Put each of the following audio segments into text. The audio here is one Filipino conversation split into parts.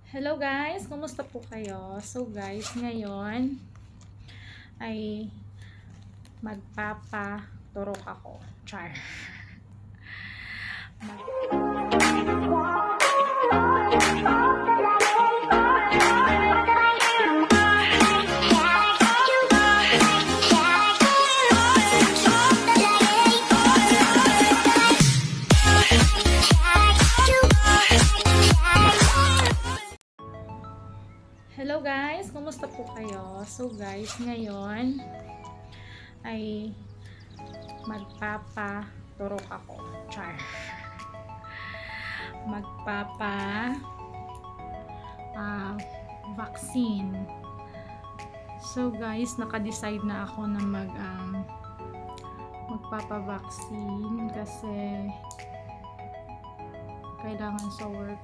Hello guys, kumusta po kayo? So guys, ngayon ay magpapaturok ako. Char. Hello guys, kumusta po kayo? So guys, ngayon ay magpapaturok ako. Char. Vaccine. So guys, naka-decide na ako na magpapa-vaccine kasi kailangan sa work.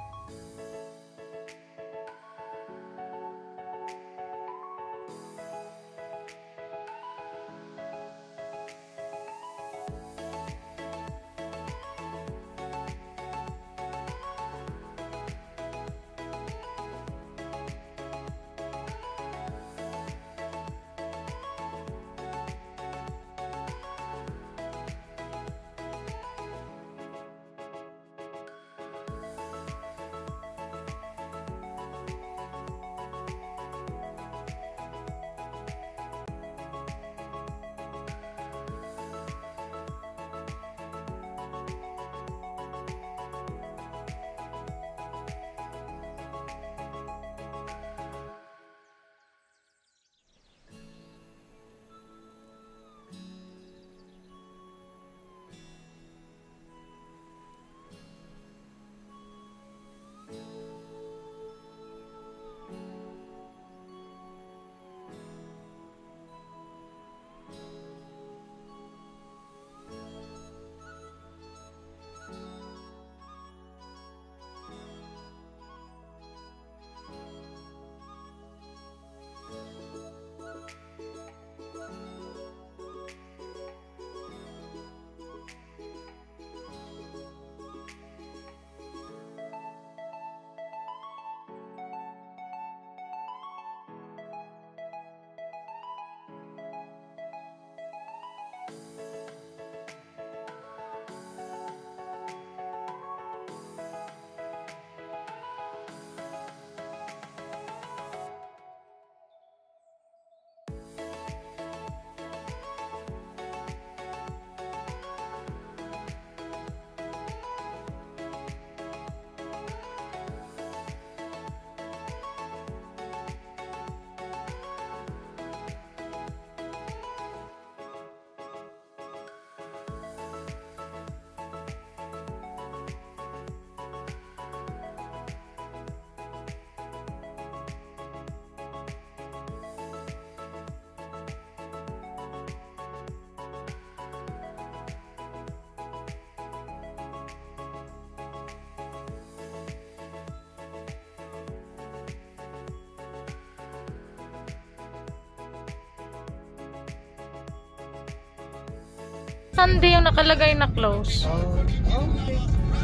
Sunday yung nakalagay na close. Okay.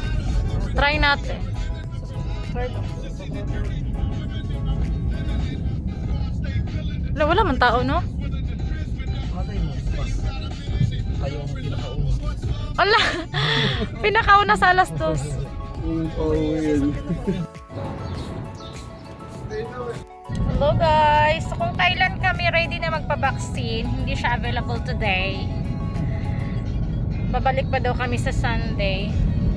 Try natin. Wala man tao, no? Matay mo. Kayo ang pinakauna. Wala! Pinakauna sa alas 2. Hello guys! So kung kailan kami ready na magpa-vaccine, hindi siya available today. Babalik pa daw kami sa Sunday.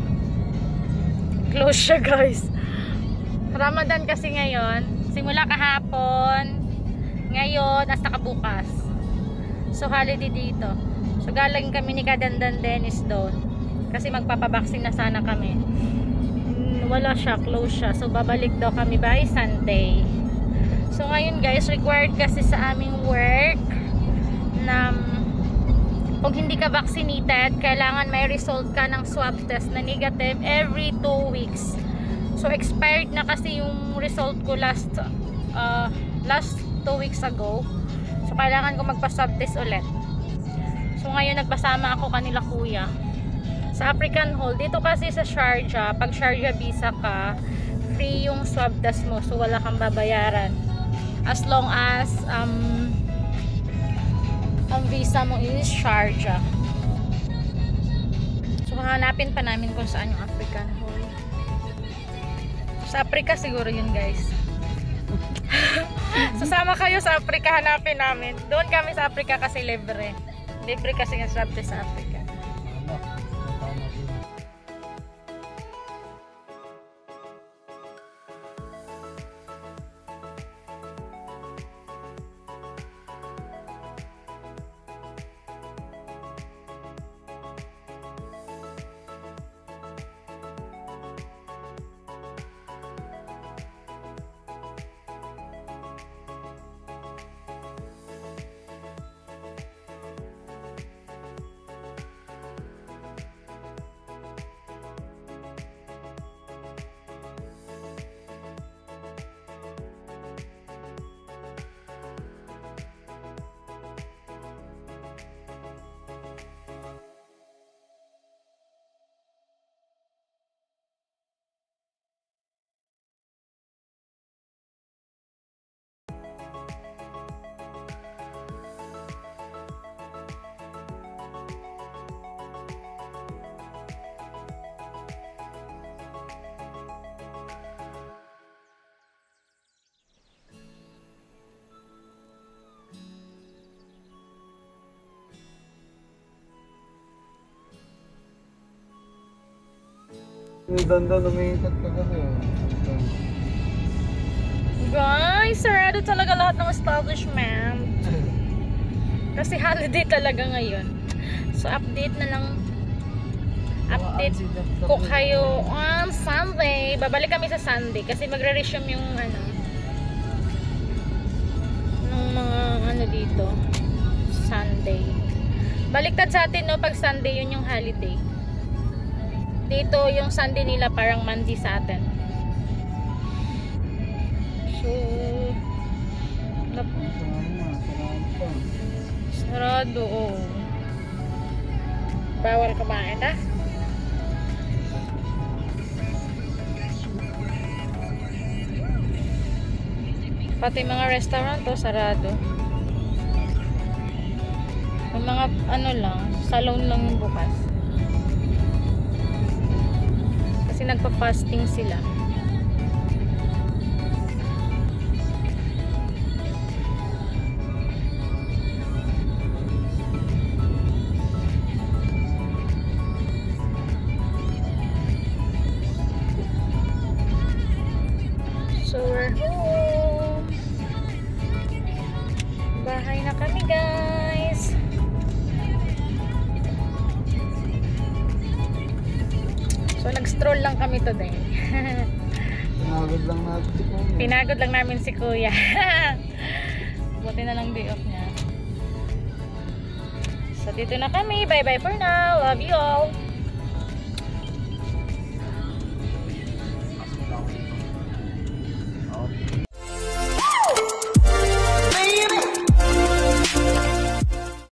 Close siya guys. Ramadan kasi ngayon. Simula kahapon. Ngayon, hasta kabukas. So holiday dito. So galing kami ni Kadandan Dennis doon. Kasi magpapabaksin na sana kami. Wala siya, close siya. So babalik daw kami by Sunday. So ngayon guys, required kasi sa aming work na kung hindi ka vaccinated, kailangan may result ka ng swab test na negative every 2 weeks. So expired na kasi yung result ko last 2 weeks ago. So kailangan ko magpa-swab test ulit. So ngayon nagpasama ako kanila kuya sa African Hall. Dito kasi sa Sharjah, pag Sharjah visa ka, free yung swab test mo, so wala kang babayaran as long as ang visa mo is Sharjah. So hanapin pa namin kung saan yung African Hall. Sa Africa siguro yun, guys. Susama kayo sa Africa, hanapin namin. Doon kami sa Africa kasi libre. Libre kasi yung swab test sa Africa. Dandan, umiitat ka kasi. Guys, sarado talaga lahat ng establishment. Kasi holiday talaga ngayon. So update na lang. Update ko kayo on Sunday. Babalik kami sa Sunday kasi magre-resume yung nung mga dito Sunday. Baliktad sa atin, no, pag Sunday yun yung holiday. Dito yung Sunday nila parang Monday sa atin. So sarado, oh. Bawal kumain, ha? Pati mga restaurant, oh, sarado. Yung mga lang, salon lang yung bukas. Kasi nagpa-fasting sila. So we're home. Bahay na kami, guys. So nag-stroll lang kami today. Pinagod lang natin si Kuya. Pinagod lang namin si Kuya. Buti na lang day off niya. So dito na kami. Bye bye for now. Love you all.